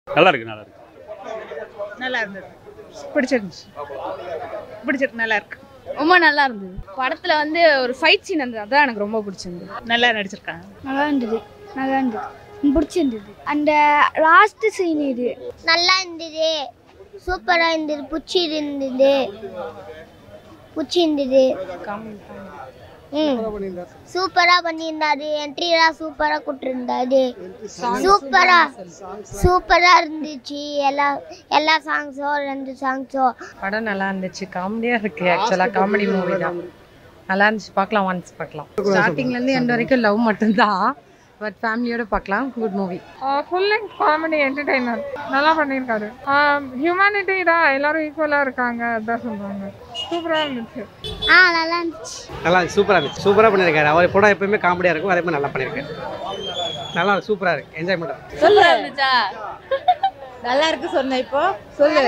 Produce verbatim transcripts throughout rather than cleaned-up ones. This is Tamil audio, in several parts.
நல்லா இருக்கு நல்லா இருக்கு நல்லா இருந்தது. பிடிச்சிருந்துச்சு. பிடிச்சிருக்கு நல்லா இருக்கு. ரொம்ப நல்லா இருந்தது. படத்துல வந்து ஒரு ஃபைட் சீன் இருந்தது, அதான் எனக்கு ரொம்ப பிடிச்சிருந்தது. நல்லா நடிச்சிருக்காங்க. நல்லா இருந்தது. நல்லா இருந்தது. பிடிச்சிருந்தது. அந்த லாஸ்ட் சீன் இது நல்லா இருந்தது. சூப்பரா இருந்தது. புச்சி இருந்தது. புச்சி இருந்தது. சூப்பரா பண்ணியிருந்தாரு. என்ட்ரிலாம் சூப்பரா கொடுத்துருந்தாரு. சூப்பரா சூப்பரா இருந்துச்சு. எல்லா எல்லா சாங்ஸோ ரெண்டு சாங்ஸோ படம் நல்லா இருந்துச்சு. காமெடியா இருக்கு. ஆக்சுவலா காமெடி மூவி தான். நல்லா இருந்துச்சு. பார்க்கலாம், ஒன்ஸ் பார்க்கலாம். ஸ்டார்டிங்ல இருந்து எண்ட் வரைக்கும் லவ் மட்டும்தான். பட் ஃபேமிலியோட பார்க்கலாம். Good movie. Full and comedy entertainer நல்லா பண்ணியிருக்காரு. ஹியூமனிட்டி தான், எல்லாரும் ஈக்குவலாக இருக்காங்க அதான் சொல்கிறாங்க. சூப்பராக இருந்துச்சு. ஆ நல்லா இருந்துச்சு. நல்லா இருந்துச்சு. சூப்பராக இருந்துச்சு. சூப்பராக பண்ணியிருக்காரு. அவர் படம் எப்பவுமே காமெடியாக இருக்கும், அதே மாதிரி நல்லா பண்ணியிருக்காரு. நல்லா சூப்பராக இருக்கு. என்ஜாய் பண்ணுறேன். சூப்பரா இருந்துச்சா? நல்லா இருக்கு சொன்ன இப்போ சொல்லு.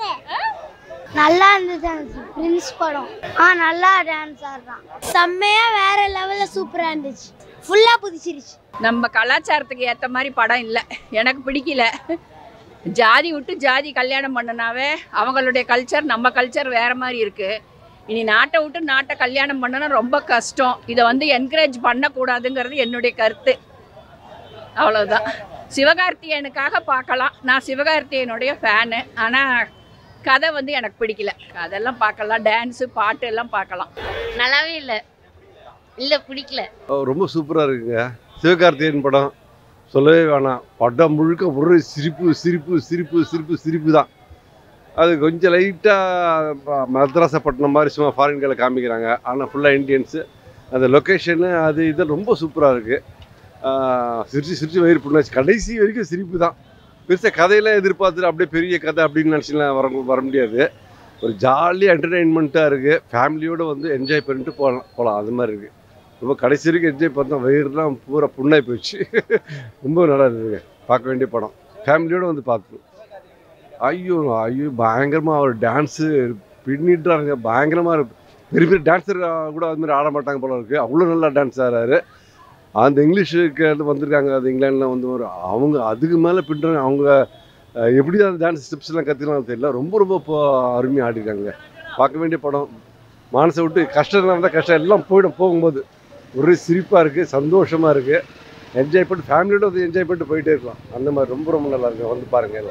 நல்லா இருந்துச்சு. பிரின்ஸ் படம் ஆ நல்லா டான்ஸ் ஆடுறான். செம்மையா வேற லெவல்ல சூப்பரா இருந்துச்சு. ஃபுல்லா புதிச்சிருச்சு. நம்ம கலாச்சாரத்துக்கு ஏற்ற மாதிரி படம் இல்லை, எனக்கு பிடிக்கல. ஜாதி விட்டு ஜாதி கல்யாணம் பண்ணினாவே அவங்களுடைய கல்ச்சர் நம்ம கல்ச்சர் வேறு மாதிரி இருக்குது. இனி நாட்டை விட்டு நாட்டை கல்யாணம் பண்ணனா ரொம்ப கஷ்டம். இதை வந்து என்கரேஜ் பண்ணக்கூடாதுங்கிறது என்னுடைய கருத்து. அவ்வளோதான். சிவகார்த்திகேயனுக்காக பார்க்கலாம். நான் சிவகார்த்திகேயனுடைய ஃபேனு. ஆனால் கதை வந்து எனக்கு பிடிக்கல. அதெல்லாம் பார்க்கலாம், டான்ஸு பாட்டு எல்லாம் பார்க்கலாம். நல்லாவே இல்லை. இல்லை, பிடிக்கல. ரொம்ப சூப்பராக இருக்குங்க. சிவகார்த்திகேயன் படம் சொல்லவே வேணாம். படம் முழுக்க ஒரு சிரிப்பு சிரிப்பு சிரிப்பு சிரிப்பு சிரிப்பு தான். அது கொஞ்சம் லைட்டாக மദ്രാസப்பட்டினம் மாதிரி சும்மா ஃபாரின்களை காமிக்கிறாங்க. ஆனால் ஃபுல்லாக இண்டியன்ஸு. அந்த லொக்கேஷனு அது இது ரொம்ப சூப்பராக இருக்குது. சிரிச்சு சிரிச்சு வயிறு புண்ணாச்சு. கடைசி வரைக்கும் சிரிப்பு தான். பெருசாக கதையெல்லாம் எதிர்பார்த்துட்டு அப்படியே பெரிய கதை அப்படின்னு நினச்சிலாம் வர வர முடியாது. ஒரு ஜாலியாக என்டர்டெயின்மெண்ட்டாக இருக்குது. ஃபேமிலியோடு வந்து என்ஜாய் பண்ணிட்டு போகலாம் போகலாம் அது மாதிரி இருக்குது. ரொம்ப கடைசி வரைக்கும் என்ஜாய் பார்த்தோம். வயிறுலாம் பூரா புண்ணாய் போயிடுச்சு. ரொம்ப நல்லா இருந்ததுங்க. பார்க்க வேண்டிய படம். ஃபேமிலியோடு வந்து பார்க்கணும். ஐயோ ஐயோ பயங்கரமாக அவர் டான்ஸு பின்னிட்டுறாங்க. பயங்கரமாக இருக்கு. பெரிய பெரிய டான்ஸர் கூட அதுமாதிரி ஆட மாட்டாங்க போல இருக்குது. அவ்வளோ நல்லா டான்ஸ் ஆடுறாரு. அந்த இங்கிலீஷுக்கு வந்திருக்காங்க. அது இங்கிலாண்டில் வந்து ஒரு அவங்க அதுக்கு மேலே பின்னுறாங்க. அவங்க எப்படி அந்த டான்ஸ் ஸ்டெப்ஸ்லாம் கற்றுக்கலாம் தெரியல. ரொம்ப ரொம்ப இப்போ அருமையாக ஆடிருக்காங்க. பார்க்க வேண்டிய படம். மனசை விட்டு கஷ்டம் இருந்தால் கஷ்டம் எல்லாம் போயிடும். போகும்போது ஒரு சிரிப்பாக இருக்குது, சந்தோஷமாக இருக்குது. என்ஜாய் பண்ணிட்டு ஃபேமிலியோட வந்து என்ஜாய் பண்ணிட்டு போயிட்டே இருக்கலாம். அந்த மாதிரி ரொம்ப ரொம்ப நல்லா இருக்குது. வந்து பாருங்கள்.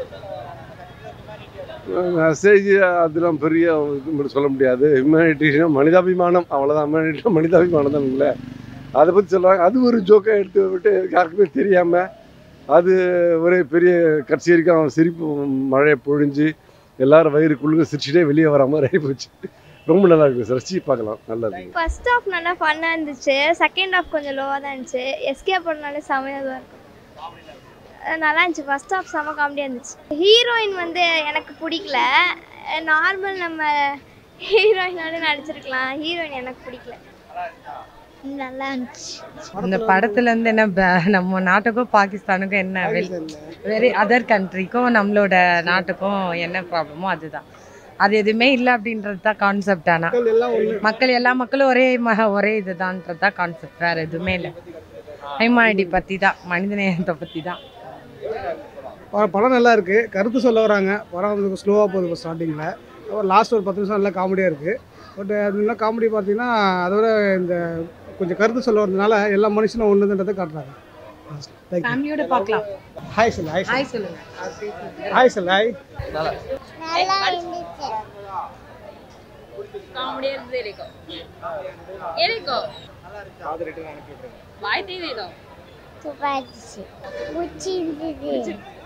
மெசேஜ் அதெல்லாம் பெரிய இது சொல்ல முடியாது. ஹியூமனிட்டினா மனிதாபிமானம், அவ்வளோதான். ஹியூமனிட்டினா மனிதாபிமானம் தான். இல்லை அதை பற்றி சொல்லுவாங்க. அது ஒரு ஜோக்காக எடுத்து விட்டு யாருக்குமே தெரியாமல் அது ஒரே பெரிய கட்சி வரைக்கும் அவன் சிரிப்பு மழையை பொழிஞ்சு எல்லாரும் வயிறுக்குள்ளுங்க சிரிச்சுட்டே வெளியே வர மாதிரி ஆகி போச்சு. ரொம்ப நல்லா இருக்குது சார். ரசிச்சு பார்க்கலாம். நல்லா இருக்கு. ஃபர்ஸ்ட் ஹாஃப் நல்லா ஃபன்னாக இருந்துச்சு. செகண்ட் ஹாஃப் கொஞ்சம் லோவாக தான் இருந்துச்சு. எஸ்கேப் பண்ணாலே செமையாக தான் இருக்கும். நல்லா இருந்துச்சு. ஃபர்ஸ்ட் ஹாஃப் செம காமெடியாக இருந்துச்சு. ஹீரோயின் வந்து எனக்கு பிடிக்கல. நார்மல் நம்ம ஹீரோயினோட நடிச்சிருக்கலாம். ஹீரோயின் எனக்கு பிடிக்கல. நல்லா இருந்துச்சு. இந்த படத்துல இருந்து என்ன நம்ம நாட்டுக்கும் பாகிஸ்தானுக்கும் என்ன வெரி அதர் கண்ட்ரிக்கும் நம்மளோட நாட்டுக்கும் என்ன ப்ராப்ளமோ அதுதான். அது எதுவுமே இல்லை அப்படின்றது தான் கான்செப்ட். ஆனால் மக்கள் எல்லா மக்களும் ஒரே மக ஒரே இதுதான்ன்றது தான் கான்செப்ட். வேறு எதுவுமே இல்லை. ஹியூமனிட்டி பற்றி தான், மனிதநேயத்தை பற்றி தான். படம் நல்லா இருக்குது. கருத்து சொல்ல வராங்க. படம் வந்து ஸ்லோவாக போகுது இப்போ ஸ்டார்டிங்கில். அப்புறம் லாஸ்ட் ஒரு பத்து நிமிஷம் நல்லா காமெடியாக இருக்குது. பட் அதுனா காமெடி பார்த்தீங்கன்னா அதோட இந்த கொஞ்சம் கருத்து சொல்ல வரதுனால எல்லா மனுஷனும் ஒன்றுன்றதை காட்டுறாங்க. ஃபேமிலியோட பார்க்கலாம். ஹாய் சொல்லு. ஹாய் ஹாய் சொல்லுங்க. ஹாய் சொல்லு. ஹாய். நல்லா இருந்துச்சு. காமெடியா இருந்தது. ஏரிக்கோ ஏரிக்கோ வாய் தீவிரம் சூப்பரா இருந்துச்சு. புச்சி இருந்தது.